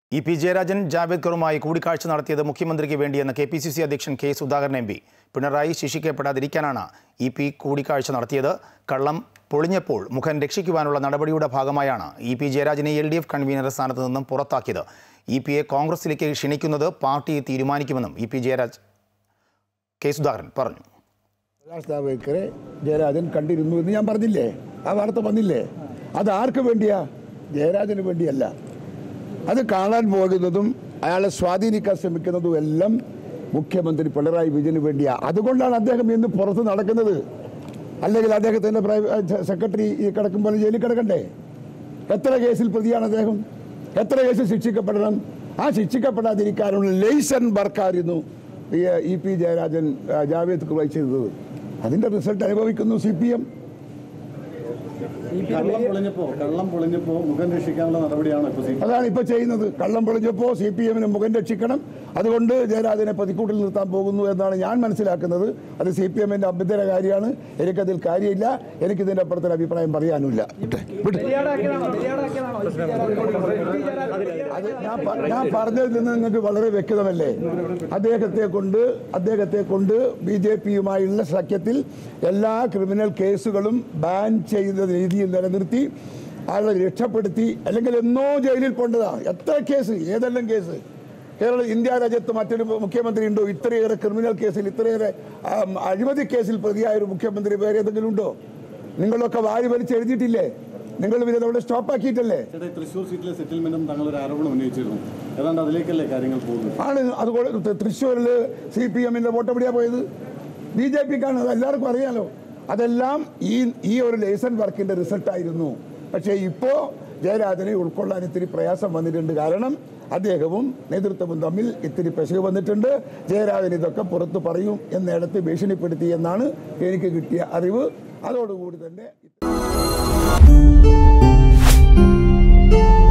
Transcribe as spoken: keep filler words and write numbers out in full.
E P Jayarajan ജാവേദ്കറുമായി കൂടിക്കാഴ്ച നടത്തിയത് മുഖ്യമന്ത്രിക്ക് വേണ്ടിയെന്ന് കെ പി സി സി അധ്യക്ഷൻ K Sudhakaran M P. Pinarayi ശിക്ഷിക്കപ്പെടാതിരിക്കാനാണ് ഇ പി കൂടിക്കാഴ്ച നടത്തിയത്. കള്ളം പൊളിഞ്ഞപ്പോൾ മുഖം രക്ഷിക്കുവാനുള്ള നടപടിയുടെ ഭാഗമായാണ് ഇ പി ജയരാജനെ എൽ ഡി എഫ് കൺവീനർ സ്ഥാനത്ത് നിന്നും പുറത്താക്കിയത്. ഇ പിയെ കോൺഗ്രസിലേക്ക് ക്ഷണിക്കുന്നത് പാർട്ടി തീരുമാനിക്കുമെന്നും E P Jayaraj K Sudhakaran പറഞ്ഞു. ജാവേദ്കറെ ജയരാജൻ കണ്ടിരുന്നു എന്ന് ഞാൻ പറഞ്ഞില്ലേ? ആ വാർത്ത വന്നില്ലേ? അത് ആർക്ക് വേണ്ടിയാ? ജയരാജന് വേണ്ടിയല്ല. അത് കാണാൻ പോകുന്നതും അയാളെ സ്വാധീനിക്കാൻ ശ്രമിക്കുന്നതും എല്ലാം മുഖ്യമന്ത്രി പിണറായി വിജയന് വേണ്ടിയാ. അതുകൊണ്ടാണ് അദ്ദേഹം ഇന്ന് പുറത്ത് നടക്കുന്നത്. അല്ലെങ്കിൽ അദ്ദേഹത്തിൻ്റെ സെക്രട്ടറി ഈ കിടക്കുമ്പോൾ ജയിലിൽ കിടക്കണ്ടേ? എത്ര കേസിൽ പ്രതിയാണ് അദ്ദേഹം? എത്ര കേസിൽ ശിക്ഷിക്കപ്പെടണം? ആ ശിക്ഷിക്കപ്പെടാതിരിക്കാനുള്ള ലേസൺ വർക്കായിരുന്നു ഇ പി ജയരാജൻ ജാവേദ്കറുമായി ചെയ്തത്. അതിൻ്റെ റിസൾട്ട് അനുഭവിക്കുന്നു സി പി എം. അതാണ് ഇപ്പൊ ചെയ്യുന്നത്. കള്ളം പൊളിഞ്ഞപ്പോൾ സി പി എമ്മിന് മുഖം രക്ഷിക്കണം, അതുകൊണ്ട് ജയരാജനെ പ്രതിക്കൂട്ടിൽ നിർത്താൻ പോകുന്നു എന്നാണ് ഞാൻ മനസ്സിലാക്കുന്നത്. അത് സി പി എമ്മിന്റെ അഭ്യന്തര കാര്യമാണ്. എനിക്കതിൽ കാര്യമില്ല. എനിക്കിതിന്റെ അപ്പുറത്തൊരു അഭിപ്രായം പറയാനുമില്ല. അത് ഞാൻ പറഞ്ഞതിൽ നിന്ന് നിങ്ങൾക്ക് വളരെ വ്യക്തമല്ലേ? അദ്ദേഹത്തെ കൊണ്ട് അദ്ദേഹത്തെ കൊണ്ട് ബി ജെ പിയുമായുള്ള സഖ്യത്തിൽ എല്ലാ ക്രിമിനൽ കേസുകളും ബാൻ ചെയ്ത രീതിയിൽ നിലനിർത്തി ആളെ രക്ഷപ്പെടുത്തി. അല്ലെങ്കിൽ എന്നോ ജയിലിൽ പോണ്ടതാണ്. എത്ര കേസ്, ഏതെല്ലാം കേസ്? കേരള ഇന്ത്യ രാജ്യത്ത് മറ്റൊരു മുഖ്യമന്ത്രി ഉണ്ടോ ഇത്രയേറെ ക്രിമിനൽ കേസിൽ, ഇത്രയേറെ അഴിമതി കേസിൽ പ്രതിയായ ഒരു മുഖ്യമന്ത്രി വേറെ ഏതെങ്കിലും ഉണ്ടോ? നിങ്ങളൊക്കെ വാരി വലിച്ച് എഴുതിയിട്ടില്ലേ? നിങ്ങൾ പിന്നെ അവിടെ സ്റ്റോപ്പ് ആക്കിയിട്ടല്ലേ? തൃശ്ശൂർ സീറ്റിലെ സെറ്റിൽമെന്റും താങ്കൾ ഒരു ആരോപണം ഉന്നയിച്ചിരുന്നു. ഏതാണ്ട് അതിലേക്കല്ലേ കാര്യങ്ങൾ പോകുന്നത്? ആണ്. അതുകൊണ്ട് തൃശ്ശൂരിൽ സി പി എമ്മിന്റെ വോട്ട് എവിടെയാ പോയത്? ബി ജെ പിക്കാണ്. അത് എല്ലാവർക്കും അറിയാലോ. അതെല്ലാം ഈ ഈ ഒരു ലേസൺ വർക്കിന്റെ റിസൾട്ടായിരുന്നു. പക്ഷേ ഇപ്പോൾ ജയരാജനെ ഉൾക്കൊള്ളാൻ ഇത്തിരി പ്രയാസം വന്നിട്ടുണ്ട്. കാരണം അദ്ദേഹവും നേതൃത്വവും തമ്മിൽ ഇത്തിരി പെശക് വന്നിട്ടുണ്ട്. ജയരാജൻ ഇതൊക്കെ പുറത്ത് പറയും എന്നിടത്ത് ഭീഷണിപ്പെടുത്തി എന്നാണ് എനിക്ക് കിട്ടിയ അറിവ്. അതോടുകൂടി തന്നെ